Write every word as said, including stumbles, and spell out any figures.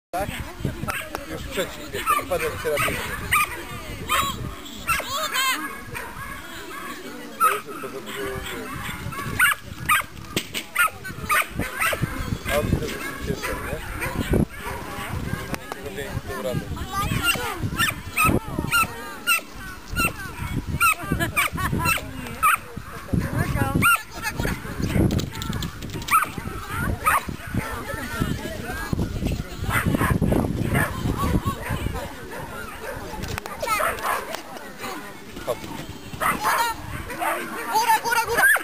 Tak? Już trzeci, wiecie, padłem terapii. To jest to za dużo. A on widzę, że się cieszę, nie? Robię im tą radę. Góra, góra, góra!